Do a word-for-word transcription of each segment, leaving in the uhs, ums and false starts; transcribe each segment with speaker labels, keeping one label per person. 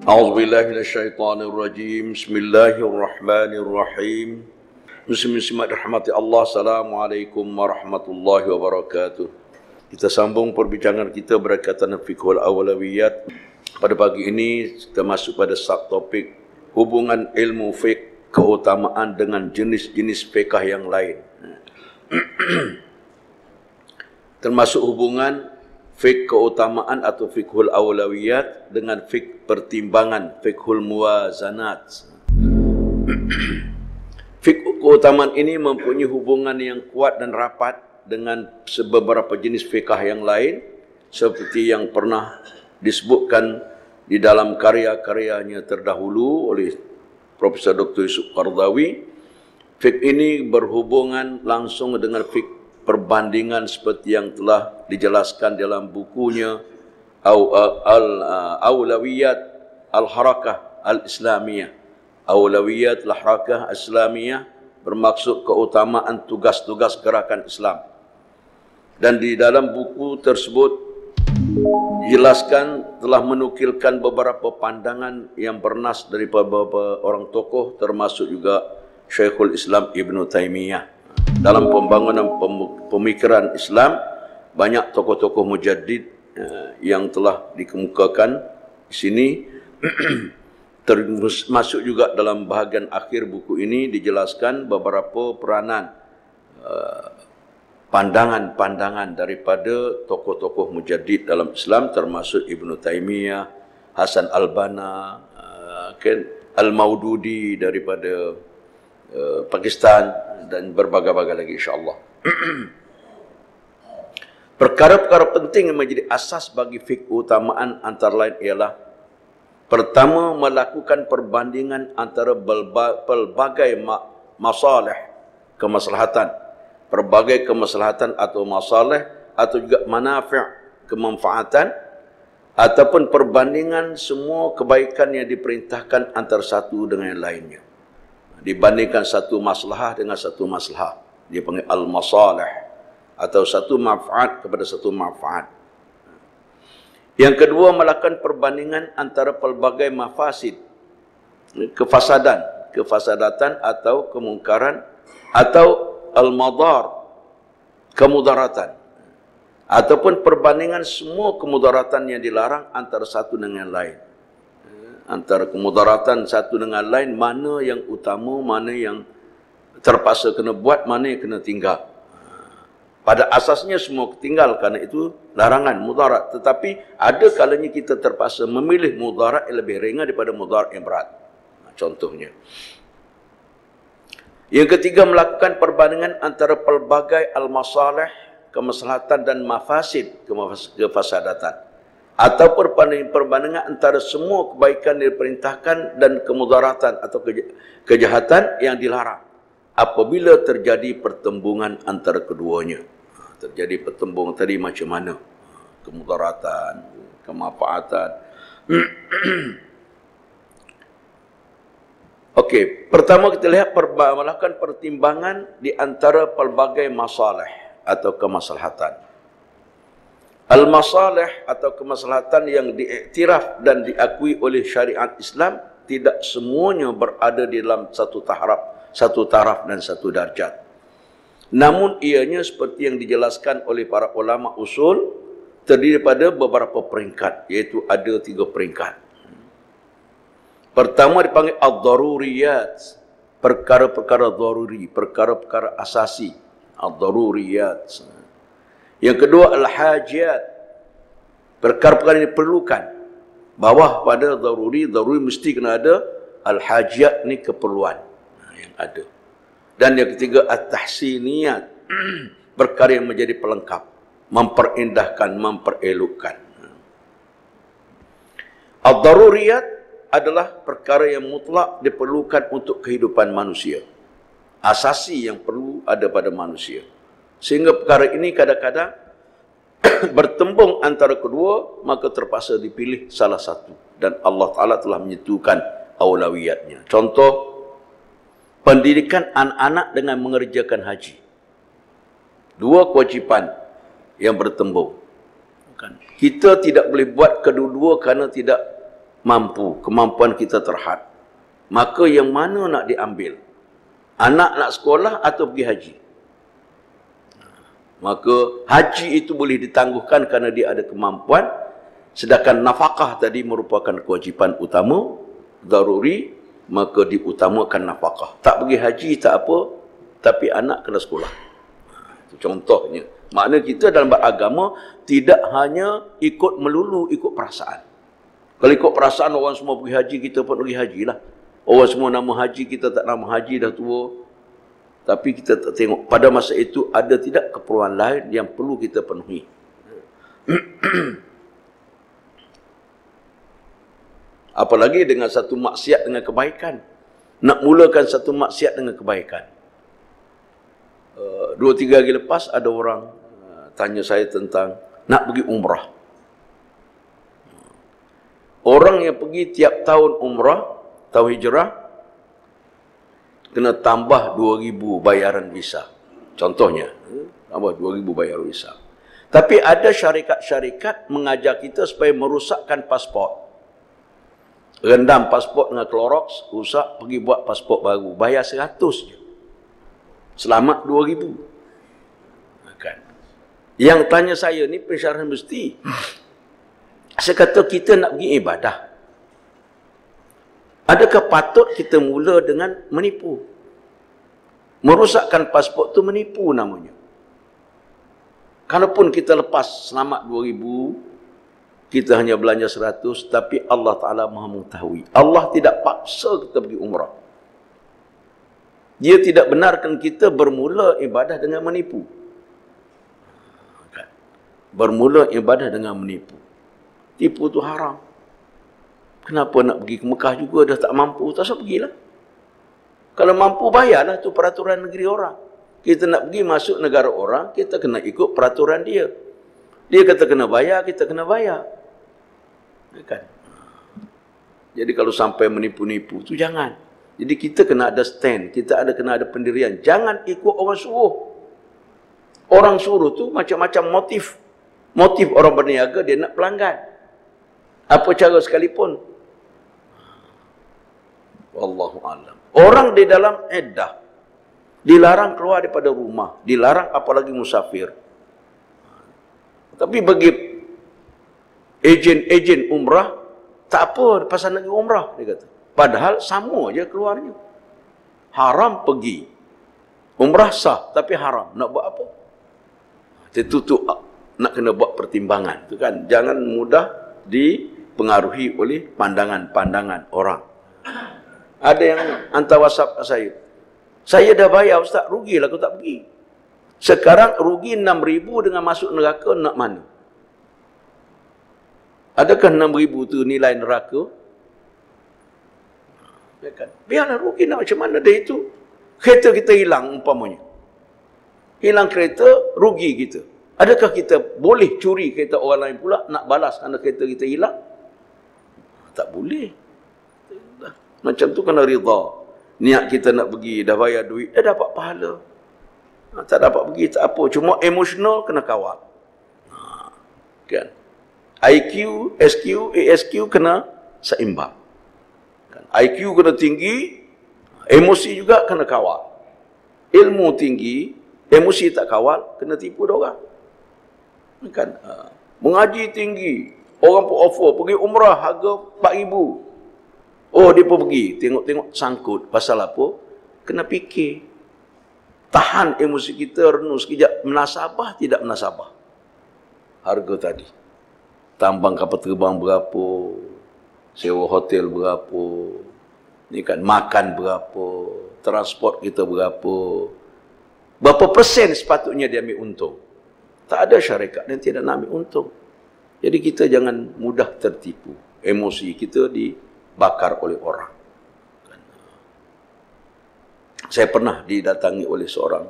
Speaker 1: A'udzu billahi minasyaitonir rajim. Bismillahirrahmanirrahim. Muslim-muslimat rahmati Allah. Assalamualaikum warahmatullahi wabarakatuh. Kita sambung perbincangan kita berkaitan fiqhul awlawiyat. Pada pagi ini kita masuk pada subtopik hubungan ilmu fiqh keutamaan dengan jenis-jenis fiqh yang lain. Termasuk hubungan fiqh keutamaan atau fiqhul awlawiyat dengan fiqh pertimbangan, fiqhul muwazanat. Fiqh keutamaan ini mempunyai hubungan yang kuat dan rapat dengan beberapa jenis fiqh yang lain, seperti yang pernah disebutkan di dalam karya-karyanya terdahulu oleh Profesor Doktor Yusuf Qaradawi. Fiqh ini berhubungan langsung dengan fiqh perbandingan seperti yang telah dijelaskan dalam bukunya Al-Awlawiyat Al-Harakah Al-Islamiyah. Awlawiyat Al-Harakah Al-Islamiyah bermaksud keutamaan tugas-tugas gerakan Islam. Dan di dalam buku tersebut dijelaskan telah menukilkan beberapa pandangan yang bernas dari beberapa orang tokoh, termasuk juga Syekhul Islam Ibn Taymiyah. Dalam pembangunan pemikiran Islam, banyak tokoh-tokoh mujaddid yang telah dikemukakan di sini. Termasuk juga dalam bahagian akhir buku ini dijelaskan beberapa peranan pandangan-pandangan daripada tokoh-tokoh mujaddid dalam Islam, termasuk Ibn Taymiyah, Hasan Al-Banna, Al-Maududi daripada Pakistan, dan berbagai-bagai lagi insyaAllah. Perkara-perkara penting yang menjadi asas bagi fiqh utamaan antara lain ialah: pertama, melakukan perbandingan antara pelbagai masalah kemaslahatan, pelbagai kemaslahatan atau masalah, atau juga manafi' kemanfaatan, ataupun perbandingan semua kebaikan yang diperintahkan antara satu dengan yang lainnya. Dibandingkan satu maslahah dengan satu maslahah, dia panggil al-masalih, atau satu manfaat kepada satu manfaat. Yang kedua, melakukan perbandingan antara pelbagai mafasid, kefasadan, kefasadatan atau kemungkaran, atau al-madar, kemudaratan, ataupun perbandingan semua kemudaratan yang dilarang antara satu dengan yang lain. Antara kemudaratan satu dengan lain, mana yang utama, mana yang terpaksa kena buat, mana yang kena tinggal. Pada asasnya semua tinggal, kerana itu larangan mudarat. Tetapi ada kalanya kita terpaksa memilih mudarat yang lebih ringan daripada mudarat yang berat. Contohnya. Yang ketiga, melakukan perbandingan antara pelbagai al-masalih, kemaslahatan, dan mafasid, kefasadatan. Atau perbandingan antara semua kebaikan yang diperintahkan dan kemudaratan atau kejahatan yang dilarang, apabila terjadi pertembungan antara keduanya. Terjadi pertembungan tadi macam mana? Kemudaratan, kemanfaatan. Okey, pertama kita lihat melakukan pertimbangan di antara pelbagai masalah atau kemaslahatan. Al-masalih atau kemaslahatan yang diiktiraf dan diakui oleh syariat Islam tidak semuanya berada di dalam satu taraf, satu taraf dan satu darjat. Namun ianya seperti yang dijelaskan oleh para ulama usul, terdiri pada beberapa peringkat, iaitu ada tiga peringkat. Pertama dipanggil ad-daruriyat, perkara-perkara daruri, perkara-perkara asasi, ad-daruriyat. Yang kedua, al-hajat, perkara-perkara yang diperlukan. Bawah pada daruri, daruri mesti kena ada, al-hajat ni keperluan yang ada. Dan yang ketiga, at-tahsiniyat, perkara yang menjadi pelengkap, memperindahkan, memperelokkan. Ad-daruriyat adalah perkara yang mutlak diperlukan untuk kehidupan manusia. Asasi yang perlu ada pada manusia. Sehingga perkara ini kadang-kadang bertembung antara kedua, maka terpaksa dipilih salah satu. Dan Allah Ta'ala telah menyatukan awlawiyatnya. Contoh, pendidikan anak-anak dengan mengerjakan haji. Dua kewajipan yang bertembung. Kita tidak boleh buat kedua-dua kerana tidak mampu, kemampuan kita terhad, maka yang mana nak diambil? Anak nak sekolah atau pergi haji? Maka haji itu boleh ditangguhkan kerana dia ada kemampuan, sedangkan nafkah tadi merupakan kewajipan utama, daruri, maka diutamakan nafkah. Tak pergi haji tak apa, tapi anak kena sekolah. Itu contohnya. Makna kita dalam beragama tidak hanya ikut melulu ikut perasaan. Kalau ikut perasaan orang semua pergi haji, kita pun pergi haji lah. Orang semua nama haji, kita tak nama haji, dah tua. Tapi kita tak tengok pada masa itu ada tidak keperluan lain yang perlu kita penuhi. Apalagi dengan satu maksiat dengan kebaikan. Nak mulakan satu maksiat dengan kebaikan. Uh, dua tiga hari lepas ada orang uh, tanya saya tentang nak pergi umrah. Orang yang pergi tiap tahun umrah, tahun hijrah, kena tambah dua ribu bayaran visa. Contohnya, tambah dua ribu bayaran visa. Tapi ada syarikat-syarikat mengajar kita supaya merusakkan pasport. Rendam pasport dengan Clorox, rusak, pergi buat pasport baru. Bayar seratus je. Selamat dua ribu. Kan? Yang tanya saya ni pensyarah mesti. Saya kata kita nak pergi ibadah. Adakah patut kita mula dengan menipu? Merosakkan pasport tu menipu namanya. Kalaupun kita lepas selamat dua ribu, kita hanya belanja seratus, tapi Allah Ta'ala maha mengetahui. Allah tidak paksa kita pergi umrah. Dia tidak benarkan kita bermula ibadah dengan menipu. Bermula ibadah dengan menipu. Tipu tu haram. Kenapa nak pergi ke Mekah juga dah tak mampu? Tak usah pergilah. Kalau mampu bayarlah, tu peraturan negeri orang. Kita nak pergi masuk negara orang, kita kena ikut peraturan dia. Dia kata kena bayar, kita kena bayar. Kan? Jadi kalau sampai menipu-nipu tu jangan. Jadi kita kena ada stand, kita ada kena ada pendirian. Jangan ikut orang suruh. Orang suruh tu macam-macam motif. Motif orang berniaga dia nak pelanggan. Apa cara sekalipun. Wallahu a'lam. Orang di dalam iddah dilarang keluar daripada rumah, dilarang apalagi musafir. Tapi bagi ejen-ejen umrah, tak apa pasal nak pergi umrah, dia kata. Padahal sama aja keluarnya. Haram pergi. Umrah sah, tapi haram. Nak buat apa? Itu tu nak kena buat pertimbangan. Tu kan? Jangan mudah dipengaruhi oleh pandangan-pandangan orang. Ada yang hantar WhatsApp ke saya. Saya dah bayar Ustaz, rugilah aku tak pergi. Sekarang rugi enam ribu dengan masuk neraka, nak mana? Adakah enam ribu tu nilai neraka? Ya kan? Biarlah rugi, nak macam mana dia itu. Kereta kita hilang umpamanya. Hilang kereta, rugi kita. Adakah kita boleh curi kereta orang lain pula, nak balas kerana kereta kita hilang? Tak boleh. Macam tu kena rida. Niat kita nak pergi, dah bayar duit, dah dapat pahala. Ha, tak dapat pergi, tak apa. Cuma emosional kena kawal. Ha, kan? I Q, S Q, A S Q kena seimbang. Kan? I Q kena tinggi, emosi juga kena kawal. Ilmu tinggi, emosi tak kawal, kena tipu orang. Kan? Ha. Mengaji tinggi, orang pun offer, pergi umrah harga empat ribu. Oh, dia pun pergi. Tengok-tengok sangkut. Pasal apa? Kena fikir. Tahan emosi kita, renung sekejap. Menasabah, tidak menasabah. Harga tadi. Tambang kapal terbang berapa. Sewa hotel berapa. Ni kan, makan berapa. Transport kita berapa. Berapa persen sepatutnya dia ambil untung. Tak ada syarikat yang tidak nak ambil untung. Jadi kita jangan mudah tertipu. Emosi kita di bakar oleh orang. Saya pernah didatangi oleh seorang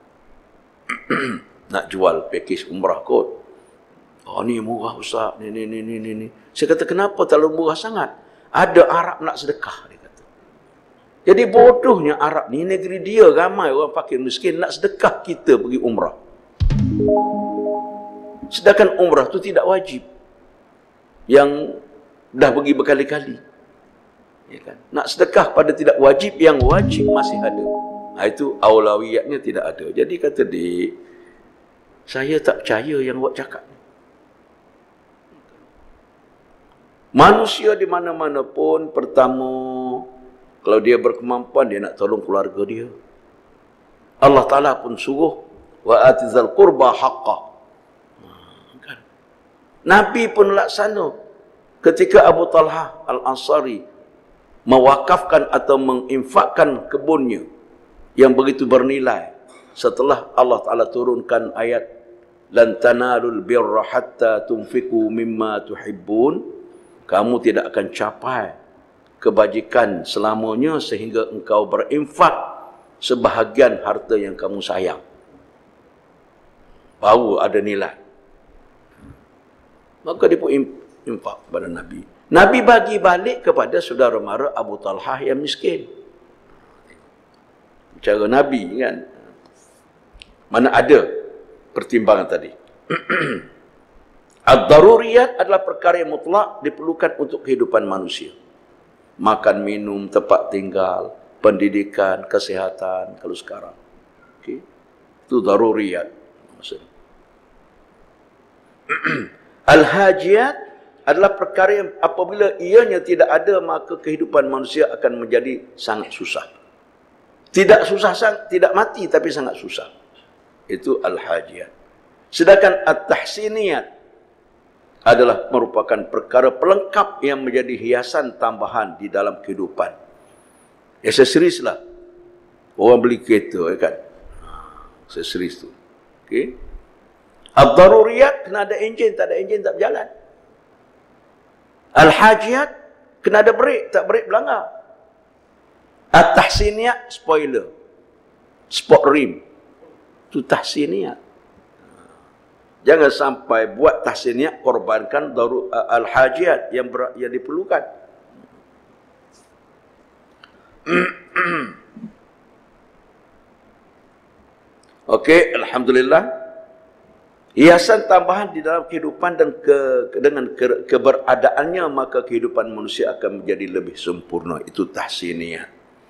Speaker 1: nak jual pakej umrah kot. Oh, ni murah Ustaz, ni ni ni ni ni. Saya kata kenapa terlalu murah sangat? Ada Arab nak sedekah, dia kata. Jadi bodohnya Arab ni, negeri dia ramai orang fakir miskin nak sedekah kita pergi umrah. Sedangkan umrah tu tidak wajib. Yang dah pergi berkali-kali. Ya kan? Nak sedekah pada tidak wajib, yang wajib masih ada. Ha, itu aulawiyatnya tidak ada. Jadi kata dik, saya tak percaya yang awak cakap. Manusia di mana-mana pun, pertama, kalau dia berkemampuan, dia nak tolong keluarga dia. Allah Ta'ala pun suruh, wa atizal qurba haqqa. Kan? Nabi pun laksana. Ketika Abu Talha Al-Ansari mewakafkan atau menginfakkan kebunnya yang begitu bernilai, setelah Allah Ta'ala turunkan ayat, lan tanalul birra hatta tunfiqu mimma tuhibbun, kamu tidak akan capai kebajikan selamanya sehingga engkau berinfak sebahagian harta yang kamu sayang. Baru ada nilai. Maka dia pun infak kepada Nabi. Nabi bagi balik kepada saudara mara Abu Talhah yang miskin. Cara Nabi kan. Mana ada pertimbangan tadi. Ad-daruriyat adalah perkara yang mutlak diperlukan untuk kehidupan manusia. Makan, minum, tempat tinggal, pendidikan, kesihatan, kalau sekarang. Okay. Itu daruriyat. Maksudnya. Al-hajiyat adalah perkara yang apabila ianya tidak ada, maka kehidupan manusia akan menjadi sangat susah. Tidak susah, tidak mati, tapi sangat susah. Itu al-hajiyat. Sedangkan at-tahsiniyat adalah merupakan perkara pelengkap yang menjadi hiasan tambahan di dalam kehidupan. Aksesoris lah. Orang beli kereta, kan? Aksesoris tu. Okey. Ad-daruriyat, kena ada enjin, tak ada enjin tak berjalan. Al-hajiyat, kena ada brek, tak brek berlanggar. At-tahsiniyat, spoiler. Sport rim. Itu tahsiniyat. Jangan sampai buat tahsiniyat korbankan daru, uh, al-hajiyat yang ber, yang diperlukan. Okey, alhamdulillah. Hiasan tambahan di dalam kehidupan dan ke, dengan ke, keberadaannya, maka kehidupan manusia akan menjadi lebih sempurna. Itu tahsiniyat.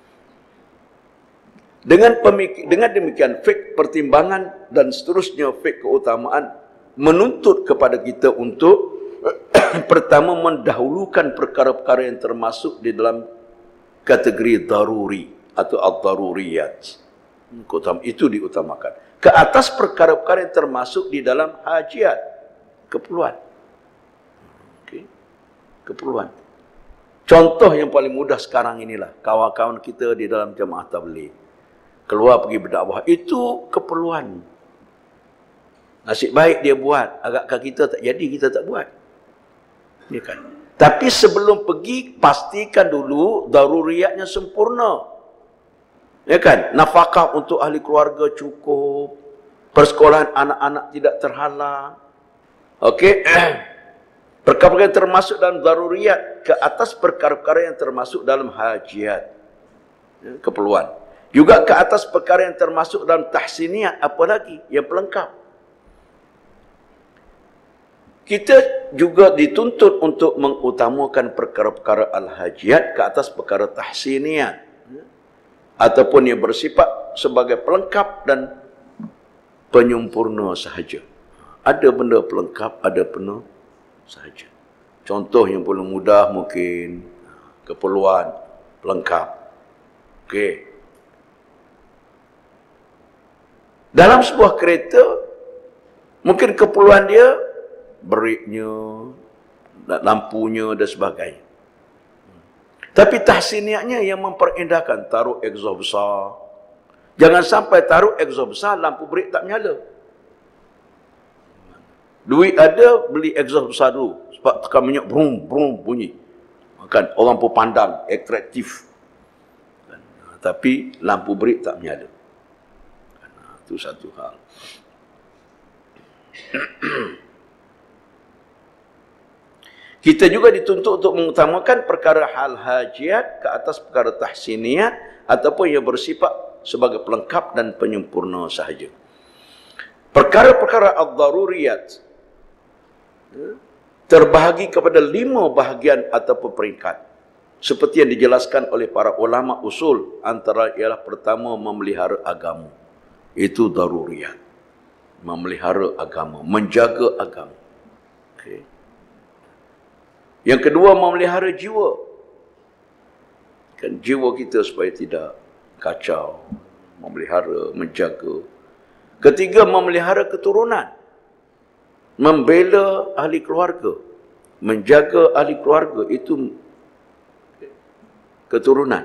Speaker 1: Dengan pemik dengan demikian, fik pertimbangan dan seterusnya fik keutamaan menuntut kepada kita untuk pertama mendahulukan perkara-perkara yang termasuk di dalam kategori daruri atau ad-daruriyat. Itu diutamakan. Ke atas perkara-perkara yang termasuk di dalam hajiyat, keperluan. Okay. Keperluan. Contoh yang paling mudah sekarang inilah, kawan-kawan kita di dalam jemaah tabligh keluar pergi berdakwah, itu keperluan. Nasib baik dia buat, agakkan kita tak jadi, kita tak buat. Ya kan? Tapi sebelum pergi, pastikan dulu daruriyatnya sempurna. Ya kan? Nafkah untuk ahli keluarga cukup, persekolahan anak-anak tidak terhalang. Okey. Perkara-perkara yang termasuk dalam daruriyat, ke atas perkara-perkara yang termasuk dalam hajiyat. Ya, keperluan. Juga ke atas perkara yang termasuk dalam tahsiniyat, apalagi yang pelengkap. Kita juga dituntut untuk mengutamakan perkara-perkara al-hajiyat ke atas perkara tahsiniyat. Ataupun yang bersifat sebagai pelengkap dan penyempurna sahaja. Ada benda pelengkap, ada benda sahaja. Contoh yang paling mudah mungkin keperluan pelengkap. Okey. Dalam sebuah kereta, mungkin keperluan dia breknya, lampunya dan sebagainya. Tapi tahsiniyatnya yang memperindahkan, taruh exhaust besar. Jangan sampai taruh exhaust besar, lampu brek tak menyala. Duit ada, beli exhaust besar dulu. Sebab tekan minyak, brum, brum, bunyi. Kan orang pun pandang, atraktif. Tapi lampu brek tak menyala. Itu satu hal. Kita juga dituntut untuk mengutamakan perkara hal hajiyat ke atas perkara tahsiniyat ataupun yang bersifat sebagai pelengkap dan penyempurna sahaja. Perkara-perkara ad-daruriyat terbahagi kepada lima bahagian ataupun peringkat. Seperti yang dijelaskan oleh para ulama usul, antara ialah pertama memelihara agama. Itu daruriyat. Memelihara agama, menjaga agama. Okay. Yang kedua, memelihara jiwa. Kan jiwa kita supaya tidak kacau, memelihara, menjaga. Ketiga, memelihara keturunan. Membela ahli keluarga, menjaga ahli keluarga, itu keturunan,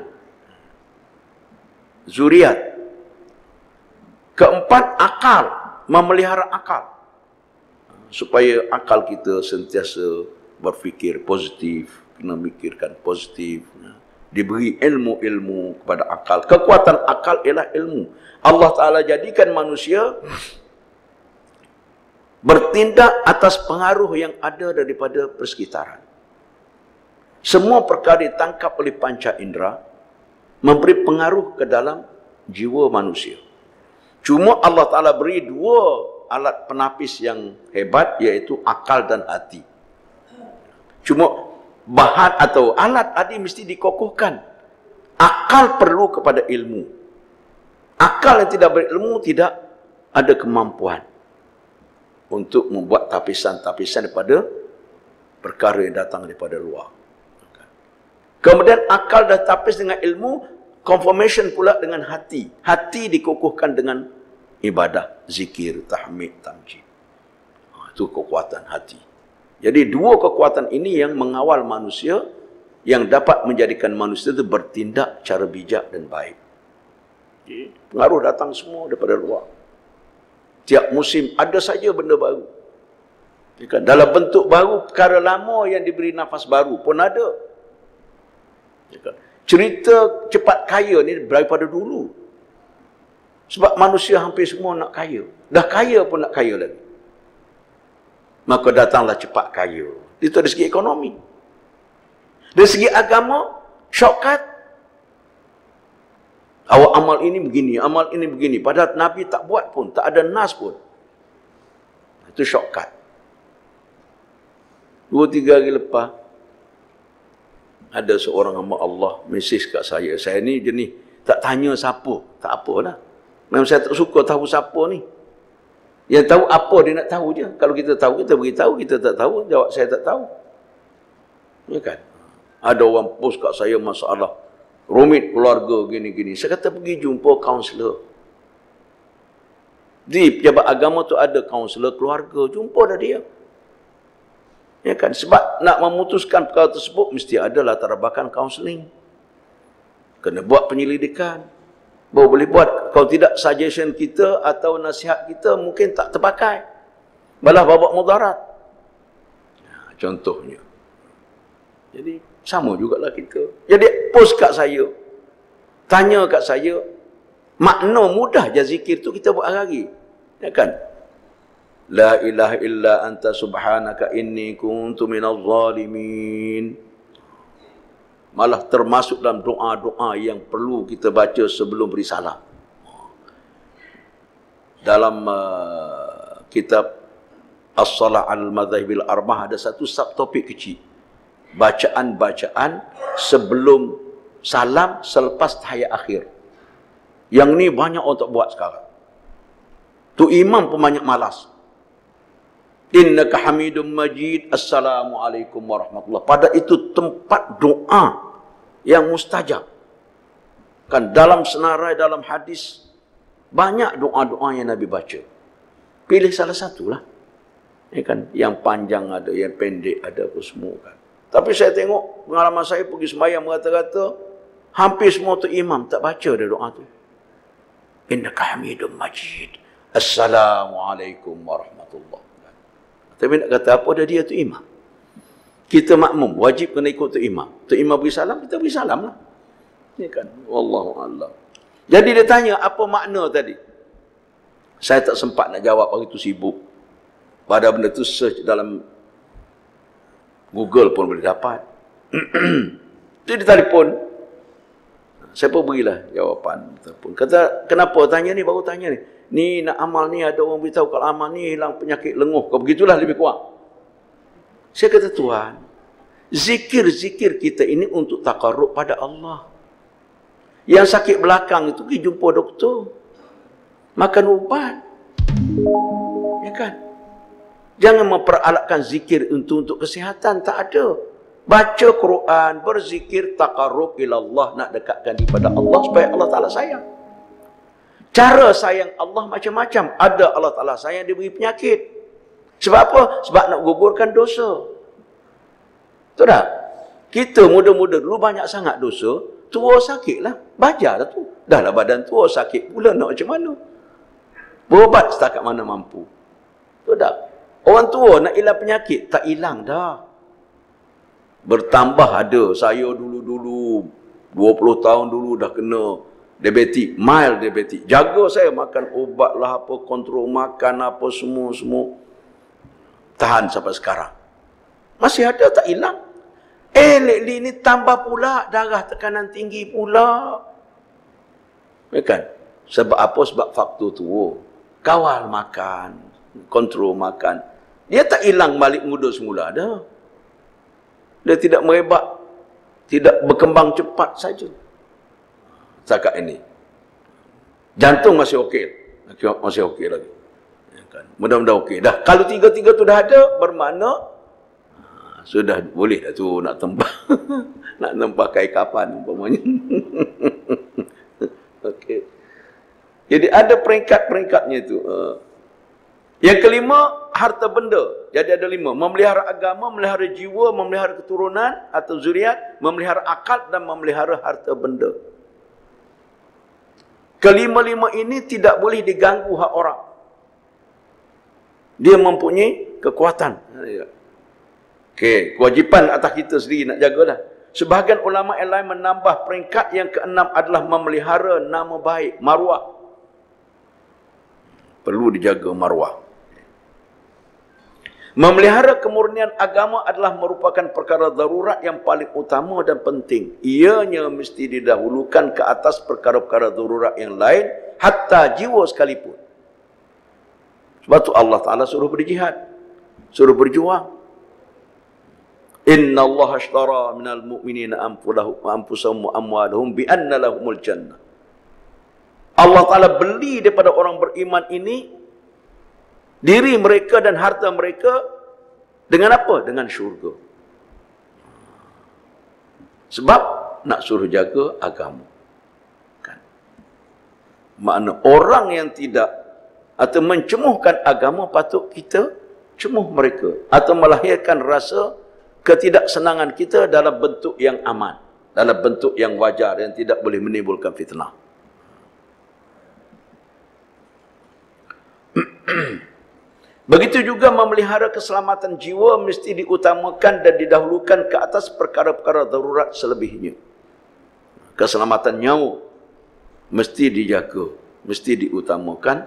Speaker 1: zuriat. Keempat, akal, memelihara akal, supaya akal kita sentiasa berfikir positif, kena mikirkan positif. Diberi ilmu-ilmu kepada akal. Kekuatan akal ialah ilmu. Allah Ta'ala jadikan manusia bertindak atas pengaruh yang ada daripada persekitaran. Semua perkara ditangkap oleh panca indera, memberi pengaruh ke dalam jiwa manusia. Cuma Allah Ta'ala beri dua alat penapis yang hebat, iaitu akal dan hati. Cuma bahan atau alat tadi mesti dikokohkan. Akal perlu kepada ilmu. Akal yang tidak berilmu tidak ada kemampuan untuk membuat tapisan-tapisan daripada perkara yang datang daripada luar. Kemudian akal dah tapis dengan ilmu, confirmation pula dengan hati. Hati dikokohkan dengan ibadah, zikir, tahmid, tamjid. Itu kekuatan hati. Jadi dua kekuatan ini yang mengawal manusia, yang dapat menjadikan manusia itu bertindak cara bijak dan baik. Pengaruh datang semua daripada luar. Tiap musim ada saja benda baru. Dalam bentuk baru, perkara lama yang diberi nafas baru pun ada. Cerita cepat kaya ni daripada dulu. Sebab manusia hampir semua nak kaya. Dah kaya pun nak kaya lagi. Maka datanglah cepat kaya. Itu dari segi ekonomi. Dari segi agama, shortcut. Awak amal ini begini, amal ini begini. Padahal Nabi tak buat pun, tak ada nas pun. Itu shortcut. Dua, tiga hari lepas, ada seorang hamba Allah mesej kat saya. Saya ni jenis tak tanya siapa. Tak apalah. Memang saya tak suka tahu siapa ni. Yang tahu apa dia nak tahu je. Kalau kita tahu, kita beritahu. Kita tak tahu, jawab saya tak tahu. Ya kan? Ada orang post kat saya masalah rumit keluarga gini-gini. Saya kata pergi jumpa kaunselor. Di pejabat agama tu ada kaunselor keluarga. Jumpa dah dia. Ya kan? Sebab nak memutuskan perkara tersebut, mesti ada latar belakang kaunseling. Kena buat penyelidikan. Baru boleh buat. Kalau tidak, suggestion kita atau nasihat kita mungkin tak terpakai. Malah bawa mudarat. Ya, contohnya. Jadi, sama jugalah kita. Jadi, post kat saya. Tanya kat saya. Makna mudah je zikir tu kita buat hari. Ya kan? La ilaha illa anta subhanaka inni kuntu minaz zalimin. Malah termasuk dalam doa-doa yang perlu kita baca sebelum beri salam. Dalam uh, kitab As-Salah al-Madhahibil Arba'ah ada satu subtopik kecil. Bacaan-bacaan sebelum salam selepas tahiyat akhir. Yang ni banyak orang tak buat sekarang. Tu imam pun banyak malas. Innaka hamidum majid. Assalamualaikum warahmatullahi. Pada itu tempat doa yang mustajab. Kan dalam senarai, dalam hadis, banyak doa-doa yang Nabi baca. Pilih salah satulah. Ya kan? Yang panjang ada, yang pendek ada, apa semua kan. Tapi saya tengok pengalaman saya pergi sembahyang rata-rata, hampir semua tu imam tak baca dah doa tu. Innaka hamidum majid. Assalamualaikum warahmatullahi. Tapi nak kata apa dah dia tu imam. Kita makmum, wajib kena ikut tu imam. Tu imam beri salam, kita beri salam lah. Ya kan? Wallahu'alam. Jadi dia tanya, apa makna tadi? Saya tak sempat nak jawab, hari tu sibuk. Pada benda tu search dalam Google pun boleh dapat. Itu dia telefon. Saya pun berilah jawapan. Kata, kenapa tanya ni, baru tanya ni. Ni nak amal ni, ada orang beritahu kalau amal ni hilang penyakit lenguh. Kau begitulah lebih kurang. Saya kata, Tuan, zikir-zikir kita ini untuk takarrub pada Allah. Yang sakit belakang itu pergi jumpa doktor, makan ubat. Ya kan? Jangan memperalatkan zikir untuk untuk kesihatan, tak ada. Baca Quran, berzikir, takarrub ila Allah, nak dekatkan diri pada Allah supaya Allah Ta'ala sayang. Cara sayang Allah macam-macam. Ada Allah Ta'ala sayang, dia beri penyakit. Sebab apa? Sebab nak gugurkan dosa. Betul tak? Kita muda-muda dulu banyak sangat dosa, tua sakit lah. Bajar lah tu. Dah lah badan tua sakit pula, nak macam mana? Berobat setakat mana mampu. Betul tak? Orang tua nak hilang penyakit, tak hilang dah. Bertambah ada. Saya dulu-dulu, dua puluh tahun dulu dah kena diabetik, mild diabetik. Jaga saya makan ubat lah, apa, kontrol makan apa, semua-semua. Tahan sampai sekarang. Masih ada, tak hilang. Eh, lately ni tambah pula, darah tekanan tinggi pula. Ya kan? Sebab apa? Sebab faktor tua. Kawal makan, kontrol makan. Dia tak hilang balik muda semula dah. Dia tidak merebak, tidak berkembang cepat saja. Setakat ini. Jantung masih okey. Masih okey lagi. Ya kan? Mudah-mudahan okey. Dah, kalau tiga-tiga tu dah ada, bermakna sudah boleh dah tu nak tempah. Nak tempah kai kapan umpamanya. Okey. Jadi ada peringkat-peringkatnya itu. Yang kelima, harta benda. Jadi ada lima. Memelihara agama, memelihara jiwa, memelihara keturunan atau zuriat, memelihara akal dan memelihara harta benda. Kelima-lima ini tidak boleh diganggu hak orang. Dia mempunyai kekuatan. Okey, kewajipan atas kita sendiri nak jagalah. Sebahagian ulama yang lain menambah peringkat yang keenam adalah memelihara nama baik, maruah. Perlu dijaga maruah. Memelihara kemurnian agama adalah merupakan perkara darurat yang paling utama dan penting. Ianya mesti didahulukan ke atas perkara-perkara darurat yang lain, hatta jiwa sekalipun. Sebab tu Allah Ta'ala suruh berjihad, suruh berjuang. Inna Allah ashtara minal mu'minina anfusahum wa amwalahum bi anna lahumul jannah. Allah Ta'ala beli daripada orang beriman ini diri mereka dan harta mereka dengan apa? Dengan syurga. Sebab nak suruh jaga agama. Kan? Makna orang yang tidak atau mencemuhkan agama, patut kita cemuh mereka. Atau melahirkan rasa ketidaksenangan kita dalam bentuk yang aman. Dalam bentuk yang wajar, yang tidak boleh menimbulkan fitnah. Begitu juga memelihara keselamatan jiwa mesti diutamakan dan didahulukan ke atas perkara-perkara darurat selebihnya. Keselamatan nyawa mesti dijaga, mesti diutamakan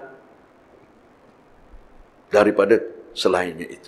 Speaker 1: daripada selainnya itu.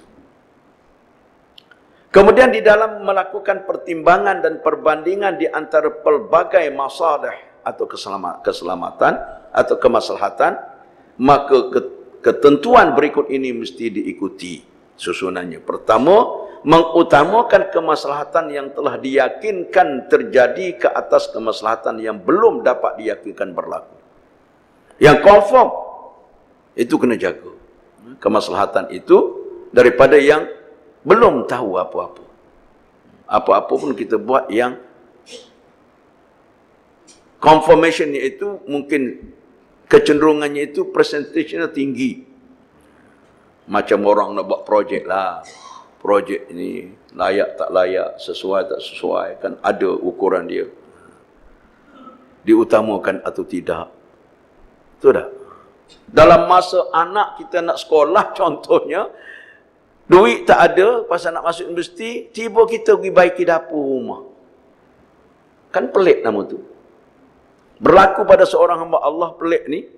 Speaker 1: Kemudian di dalam melakukan pertimbangan dan perbandingan di antara pelbagai masalah atau keselamatan atau kemaslahatan, maka ketentuan berikut ini mesti diikuti susunannya. Pertama, mengutamakan kemaslahatan yang telah diyakinkan terjadi ke atas kemaslahatan yang belum dapat diyakinkan berlaku. Yang confirm, itu kena jaga. Kemaslahatan itu daripada yang belum tahu apa-apa. Apa-apa pun kita buat yang confirmationnya itu mungkin kecenderungannya itu presentationnya tinggi. Macam orang nak buat projek lah. Projek ini layak tak layak, sesuai tak sesuai. Kan ada ukuran dia. Diutamakan atau tidak. Betul tak? Dalam masa anak kita nak sekolah contohnya, duit tak ada, pasal nak masuk universiti, tiba kita pergi baiki dapur rumah. Kan pelik nama tu. Berlaku pada seorang hamba Allah pelik ni.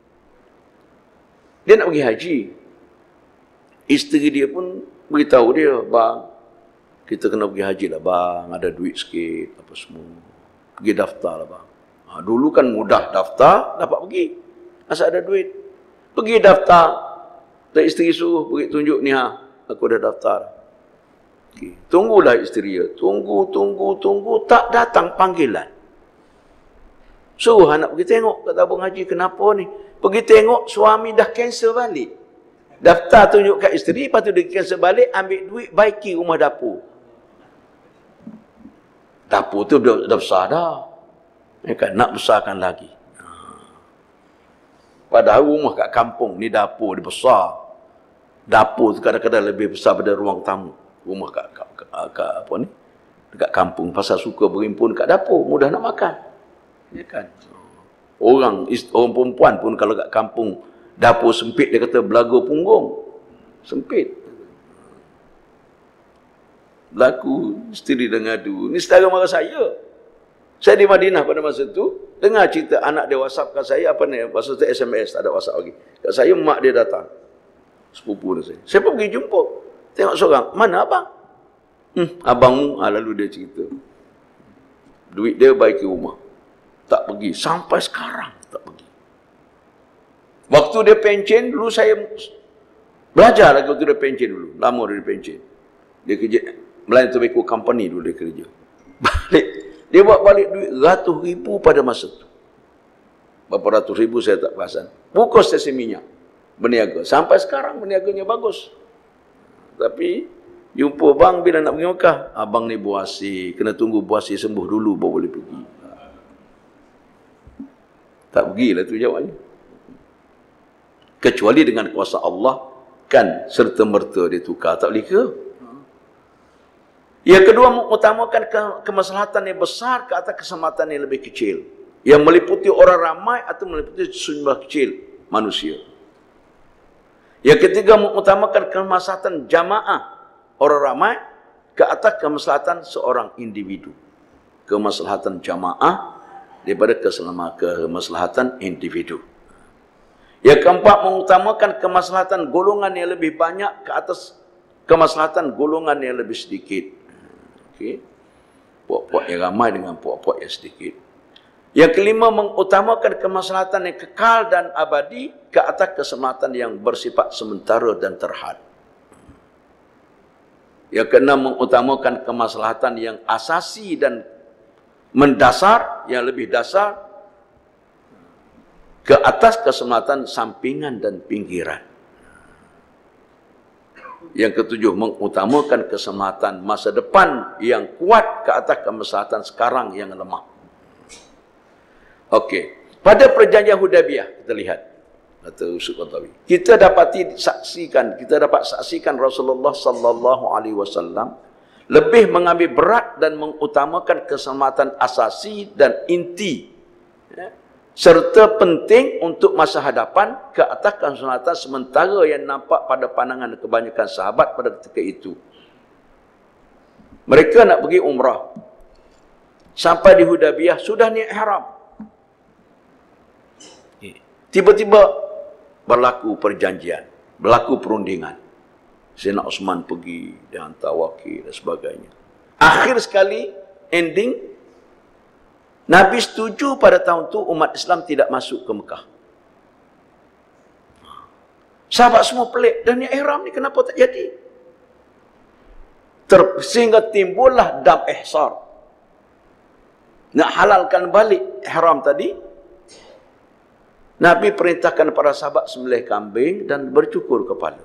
Speaker 1: Dia nak pergi haji. Isteri dia pun beritahu dia, bang, kita kena pergi haji lah bang, ada duit sikit, apa semua. Pergi daftar lah bang. Ha, dulu kan mudah daftar, dapat pergi. Asal ada duit. Pergi daftar. Dan isteri suruh pergi tunjuk ni, ha, aku dah daftar. Okay. Tunggulah isteri dia. Tunggu, tunggu, tunggu. Tak datang panggilan. Suruh anak pergi tengok. Kata Abang Haji, kenapa ni? Pergi tengok, suami dah cancel balik. Daftar tunjuk kat isteri, lepas tu dia cancel balik, ambil duit, baiki rumah dapur. Dapur tu dah, dah besar dah. Ya kan? Nak besarkan lagi. Padahal rumah kat kampung ni dapur dia besar. Dapur tu kadang-kadang lebih besar daripada ruang tamu. Rumah kat, kat, kat, kat apa ni? Dekat kampung. Pasal suka berimpun kat dapur, mudah nak makan. Ya kan? Orang orang perempuan pun kalau kat kampung dapur sempit, dia kata belaga punggung. Sempit. Berlaku isteri dah ngadu. Ni saudara mara saya. Saya di Madinah pada masa tu, dengar cerita anak dia WhatsApp kat saya, apa ni, masa tu S M S, tak ada WhatsApp lagi. Kat saya, mak dia datang. Sepupu dia saya. Saya pun pergi jumpa. Tengok seorang, mana abang? Hmm, abangmu, ah, lalu dia cerita. Duit dia baik ke rumah. Tak pergi. Sampai sekarang, tak pergi. Waktu dia pencen, dulu saya belajar lagi waktu dia pencen dulu. Lama dia pencen. Dia kerja, Melayu Tobacco Company dulu dia kerja. Balik. Dia buat balik duit ratus ribu pada masa tu. Berapa ratus ribu saya tak perasan. Buka stesen minyak. Berniaga. Sampai sekarang berniaganya bagus. Tapi, jumpa bang bila nak pergi Mekah. Abang ni buasi. Kena tunggu buasi sembuh dulu baru boleh pergi. Tak pergilah tu jawabnya. Kecuali dengan kuasa Allah, kan serta merta dia tukar. Tak boleh ke? Yang kedua, mengutamakan ke kemaslahatan yang besar ke atas keselamatan yang lebih kecil. Yang meliputi orang ramai atau meliputi sejumlah kecil manusia. Yang ketiga, mengutamakan kemaslahatan jamaah orang ramai ke atas kemaslahatan seorang individu. Kemaslahatan jamaah daripada keselamatan kemaslahatan individu. Yang keempat, mengutamakan kemaslahatan golongan yang lebih banyak ke atas kemaslahatan golongan yang lebih sedikit. Okey. Puak-puak yang ramai dengan puak-puak yang sedikit. Yang kelima, mengutamakan kemaslahatan yang kekal dan abadi ke atas keselamatan yang bersifat sementara dan terhad. Yang keenam, mengutamakan kemaslahatan yang asasi dan mendasar, yang lebih dasar ke atas keselamatan sampingan dan pinggiran. Yang ketujuh, mengutamakan keselamatan masa depan yang kuat ke atas kemaslahatan sekarang yang lemah. Okey, pada perjanjian Hudaybiyah kita lihat, kata Ustaz Qantawi, kita dapati saksikan, kita dapat saksikan Rasulullah sallallahu alaihi wasallam lebih mengambil berat dan mengutamakan keselamatan asasi dan inti, ya, serta penting untuk masa hadapan ke atas keselamatan sementara yang nampak pada pandangan kebanyakan sahabat pada ketika itu. Mereka nak pergi umrah. Sampai di Hudaybiyah sudah niat ihram. Tiba-tiba berlaku perjanjian, berlaku perundingan. Sayyidina Osman pergi, dia hantar wakil dan sebagainya. Akhir sekali, ending, Nabi setuju pada tahun itu umat Islam tidak masuk ke Mekah. Sahabat semua pelik, dan niat ihram ni kenapa tak jadi? Ter, sehingga timbullah dam ihsar. Nak halalkan balik ihram tadi, Nabi perintahkan para sahabat sembelih kambing dan bercukur kepala.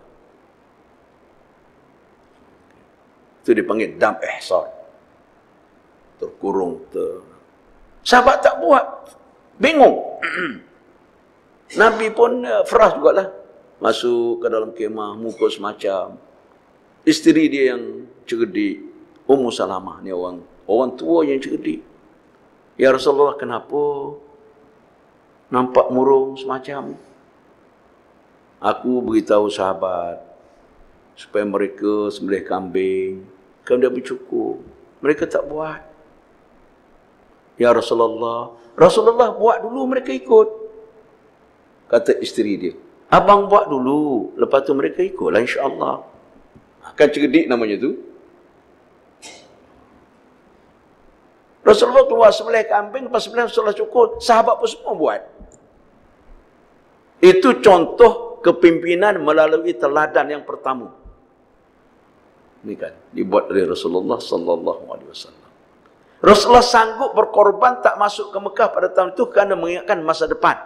Speaker 1: Itu dipanggil dam ihsar. Terkurung, ter... Sahabat tak buat. Bingung. Nabi pun uh, frah jugalah. Masuk ke dalam kemah, muka semacam. Isteri dia yang cerdik, Ummu Salamah ni orang orang tua yang cerdik. Ya Rasulullah, kenapa nampak murung semacam? Aku beritahu sahabat supaya mereka sembelih kambing, kemudian bercukur. Mereka tak buat. Ya Rasulullah, Rasulullah buat dulu, mereka ikut. Kata isteri dia, abang buat dulu, lepas tu mereka ikutlah insya-Allah. Kan cerdik namanya tu. Rasulullah keluar sembelih kambing, lepas sembelih Rasulullah cukur, sahabat pun semua buat. Itu contoh kepimpinan melalui teladan yang pertama. Ini kan dibuat oleh Rasulullah sallallahu alaihi wasallam. Rasulullah sanggup berkorban tak masuk ke Mekah pada tahun itu kerana mengingatkan masa depan.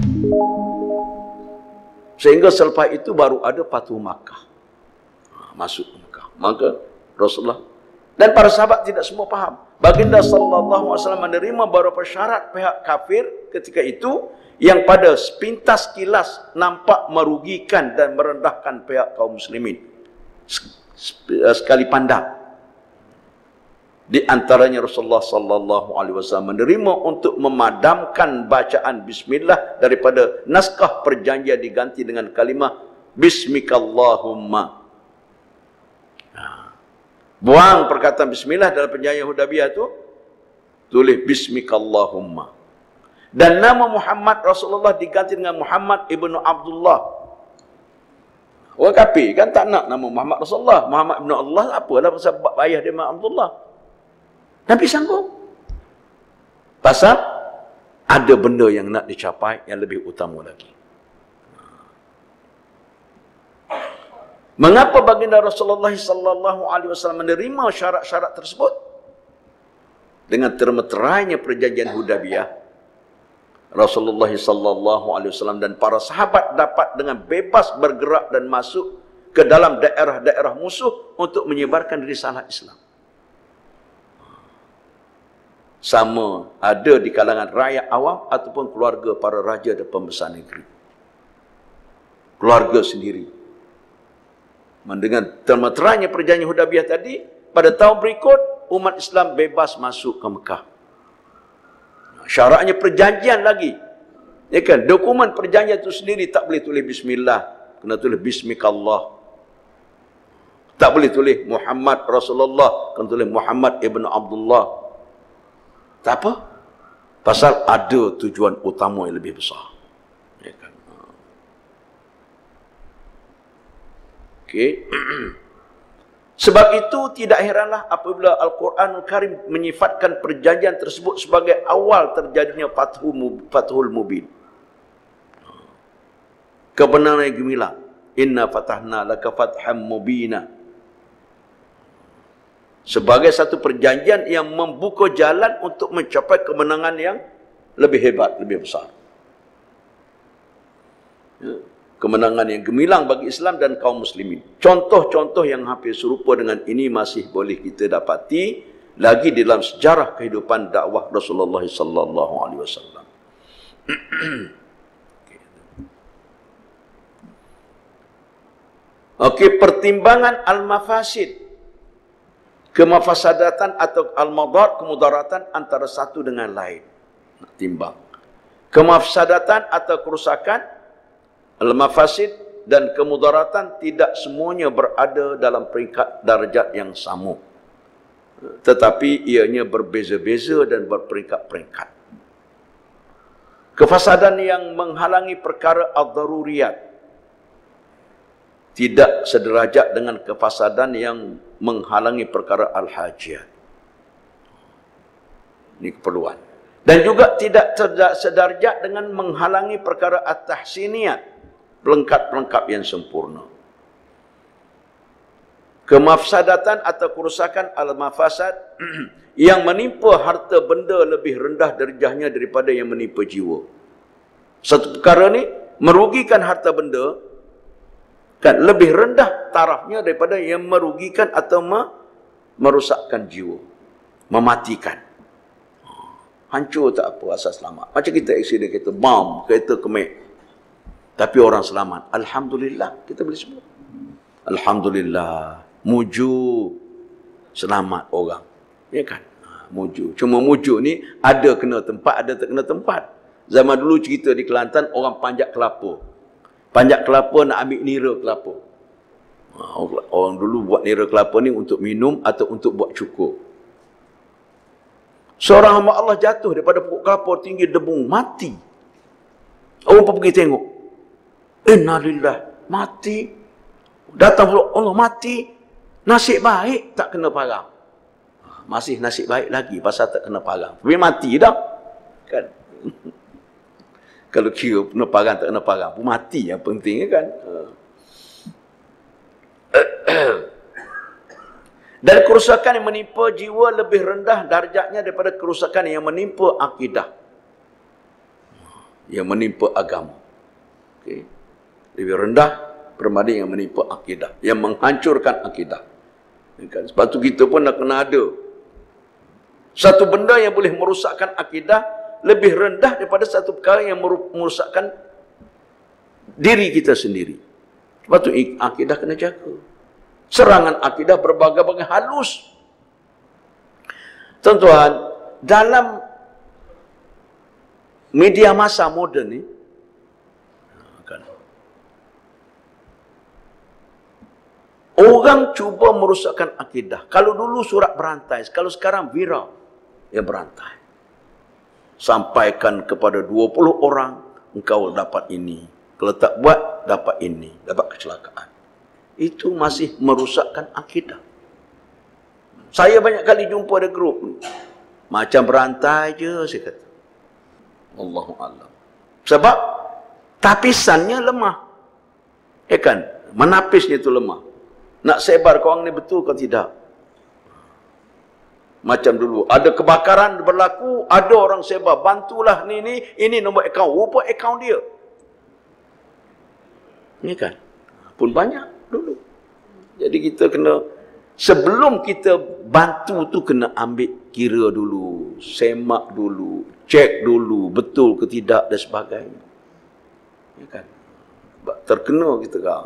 Speaker 1: Sehingga selepas itu baru ada Fathu Makkah. Masuk ke Mekah. Maka Rasulullah dan para sahabat tidak semua faham. Baginda sallallahu alaihi wasallam menerima beberapa syarat pihak kafir ketika itu yang pada sepintas kilas nampak merugikan dan merendahkan pihak kaum muslimin. Sekali pandang. Di antaranya Rasulullah sallallahu alaihi wasallam menerima untuk memadamkan bacaan bismillah daripada naskah perjanjian diganti dengan kalimah bismikallahumma. Buang perkataan bismillah dalam perjanjian Hudaybiyah itu, tulis bismikallahumma. Dan nama Muhammad Rasulullah diganti dengan Muhammad ibnu Abdullah. Orang kafir kan tak nak nama Muhammad Rasulullah. Muhammad ibnu Allah apalah sebab ayah dia Muhammad Abdullah. Nabi sanggup. Pasal ada benda yang nak dicapai yang lebih utama lagi. Mengapa baginda Rasulullah sallallahu alaihi wasallam menerima syarat-syarat tersebut? Dengan termeterainya perjanjian Hudaybiyah, Rasulullah sallallahu alaihi wasallam dan para sahabat dapat dengan bebas bergerak dan masuk ke dalam daerah-daerah musuh untuk menyebarkan risalah Islam. Sama ada di kalangan rakyat awam ataupun keluarga para raja dan pembesar negeri. Keluarga sendiri. Dengan termeterainya perjanjian Hudaybiyah tadi, pada tahun berikut umat Islam bebas masuk ke Mekah. Syaratnya perjanjian lagi. Ya kan? Dokumen perjanjian itu sendiri tak boleh tulis bismillah, kena tulis bismikallah. Tak boleh tulis Muhammad Rasulullah, kena tulis Muhammad ibnu Abdullah. Tak apa? Pasal ada tujuan utama yang lebih besar. Ya kan? Okey. Sebab itu tidak heranlah apabila Al-Quranul Karim menyifatkan perjanjian tersebut sebagai awal terjadinya Fathul Mubin. Kebenaran yang gemilang. Inna fatahna laka fatham mubina. Sebagai satu perjanjian yang membuka jalan untuk mencapai kemenangan yang lebih hebat, lebih besar. Ya. Kemenangan yang gemilang bagi Islam dan kaum muslimin. Contoh-contoh yang hampir serupa dengan ini masih boleh kita dapati lagi dalam sejarah kehidupan dakwah Rasulullah sallallahu alaihi wasallam. Okey, pertimbangan al-mafasid, kemafasadatan atau al-madar, kemudaratan antara satu dengan lain. Nak timbang. Kemafasadatan atau kerusakan, al-mafasid dan kemudaratan tidak semuanya berada dalam peringkat darjat yang sama. Tetapi ianya berbeza-beza dan berperingkat-peringkat. Kefasadan yang menghalangi perkara ad-daruriyat tidak sederajat dengan kefasadan yang menghalangi perkara al-hajiyat. Ini keperluan. Dan juga tidak sederajat dengan menghalangi perkara at-tahsiniyat, pelengkap-pelengkap yang sempurna. Kemafsadatan atau kerusakan al-mafasad yang menimpa harta benda lebih rendah derajahnya daripada yang menimpa jiwa. Satu perkara ni merugikan harta benda kan lebih rendah tarafnya daripada yang merugikan atau merosakkan jiwa, mematikan. Hancur tak apa, asal selamat. Macam kita aksiden kereta bom, kereta kemek. Tapi orang selamat. Alhamdulillah. Kita boleh sebut. Alhamdulillah. Muju. Selamat orang. Ya kan? Muju. Cuma muju ni ada kena tempat, ada tak kena tempat. Zaman dulu cerita di Kelantan, orang panjat kelapa. Panjat kelapa nak ambil nira kelapa. Orang dulu buat nira kelapa ni untuk minum atau untuk buat cukur. Seorang hamba Allah jatuh daripada pokok kelapa tinggi debu. Mati. Orang pun pergi tengok. Innalillah, mati. Datang pula Allah mati. Nasib baik tak kena parang. Masih nasib baik lagi pasal tak kena parang. Tapi mati dah. Kan? Kalau kira kena parang tak kena parang pun mati yang penting kan. Dan kerusakan yang menimpa jiwa lebih rendah darjatnya daripada kerusakan yang menimpa akidah. Yang menimpa agama. Okay. Lebih rendah berbanding yang menimpa akidah. Yang menghancurkan akidah. Sebab tu kita pun nak kena ada. Satu benda yang boleh merosakkan akidah lebih rendah daripada satu perkara yang merosakkan diri kita sendiri. Sebab tu akidah kena jaga. Serangan akidah berbagai-bagai halus. Tuan-tuan, dalam media masa moden ni, kan, orang cuba merosakkan akidah. Kalau dulu surat berantai, kalau sekarang viral, ya berantai. Sampaikan kepada dua puluh orang, engkau dapat ini. Kalau tak buat, dapat ini. Dapat kecelakaan. Itu masih merosakkan akidah. Saya banyak kali jumpa ada grup ni. Macam berantai je, saya kata. Allahu'alam. Sebab tapisannya lemah. Ya kan? Menapisnya itu lemah. Nak sebar kau orang ni betul ke tidak? Macam dulu. Ada kebakaran berlaku, ada orang sebar. Bantulah ni, ni, ini nombor akaun. Rupa akaun dia. Ya kan? Pun banyak dulu. Jadi kita kena, sebelum kita bantu tu kena ambil kira dulu, semak dulu, cek dulu, betul ke tidak dan sebagainya. Ya kan? Terkena kita kan.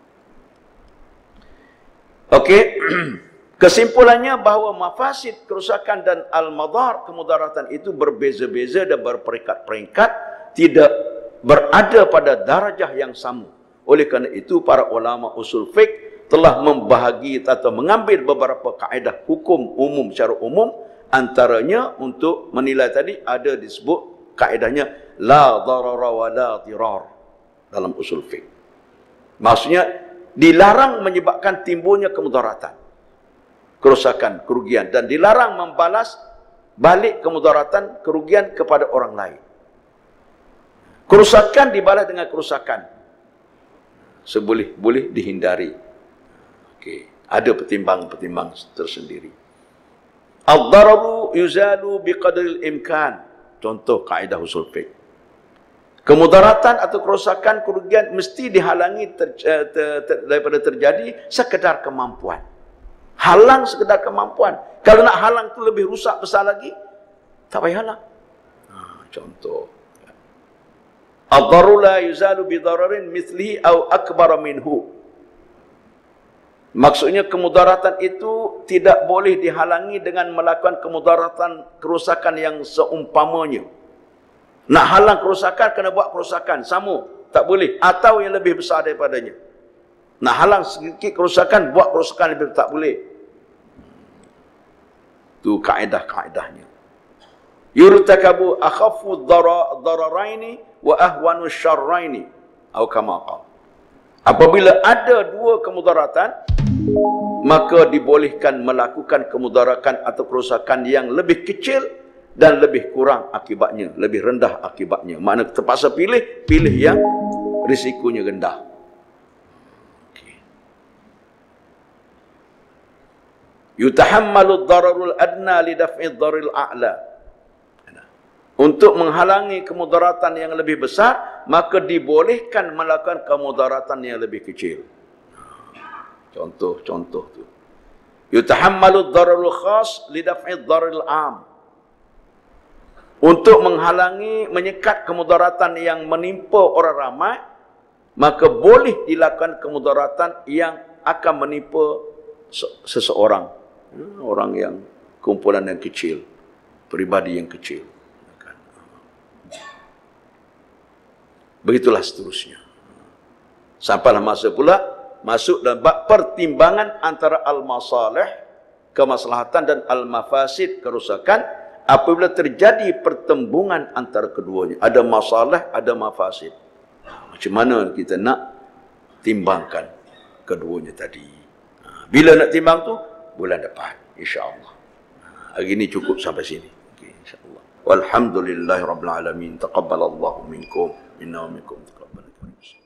Speaker 1: Okey. Kesimpulannya bahawa mafasid, kerusakan dan al-madar, kemudaratan itu berbeza-beza dan berperingkat-peringkat, tidak berada pada darajah yang sama. Oleh kerana itu, para ulama usul fiqh telah membahagi atau mengambil beberapa kaedah hukum umum secara umum. Antaranya untuk menilai tadi ada disebut kaedahnya la darara wa la dirar dalam usul fiqh. Maksudnya dilarang menyebabkan timbulnya kemudaratan, kerusakan, kerugian, dan dilarang membalas balik kemudaratan, kerugian kepada orang lain. Kerusakan dibalas dengan kerusakan. Seboleh-boleh dihindari. Okey, ada pertimbangan-pertimbangan tersendiri. Ad-dararu yuzalu biqadril imkan. Contoh kaedah usul fiqh. Kemudaratan atau kerosakan, kerugian mesti dihalangi ter, ter, ter, daripada terjadi sekedar kemampuan. Halang sekedar kemampuan. Kalau nak halang tu lebih rusak besar lagi, tak payah halang. Ha, contoh. Ad-daru la yuzalu bidararin mithlihi au akbar minhu. Maksudnya kemudaratan itu tidak boleh dihalangi dengan melakukan kemudaratan, kerosakan yang seumpamanya. Nak halang kerosakan, kena buat kerosakan. Sama. Tak boleh. Atau yang lebih besar daripadanya. Nak halang sedikit kerosakan, buat kerosakan lebih, tak boleh. Itu kaedah-kaedahnya. Yurtakabu akhafu dararaini wa ahwanu syarraini. Atau kama qala. Apabila ada dua kemudaratan, maka dibolehkan melakukan kemudaratan atau kerosakan yang lebih kecil dan lebih kurang akibatnya, lebih rendah akibatnya. Makna terpaksa pilih, pilih yang risikonya rendah. Okay. Yutahammalu ad-dararul adna li daf'i ad-dararil a'la. Untuk menghalangi kemudaratan yang lebih besar, maka dibolehkan melakukan kemudaratan yang lebih kecil. Contoh-contoh tu. Yutahammalu ad-dararul khas li daf'i ad-dararil 'am. Untuk menghalangi, menyekat kemudaratan yang menimpa orang ramai, maka boleh dilakukan kemudaratan yang akan menimpa seseorang. Orang yang kumpulan yang kecil, peribadi yang kecil. Begitulah seterusnya. Sampailah masa pula masuk dalam bab pertimbangan antara al-masalih, kemaslahatan, dan al-mafasid, kerusakan, apabila terjadi pertembungan antara keduanya. Ada masalah, ada mafasid. Macam mana kita nak timbangkan keduanya tadi. Bila nak timbang tu? Bulan depan, insya-Allah. Hari ini cukup sampai sini. Okay, insya-Allah. Walhamdulillahirabbil alamin. Taqabbalallahu minkum minna wa minkum taqabbal.